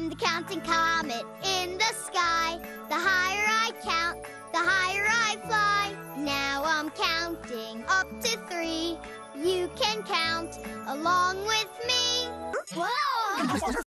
I'm the counting comet in the sky. The higher I count, the higher I fly. Now I'm counting up to 3. You can count along with me. Whoa!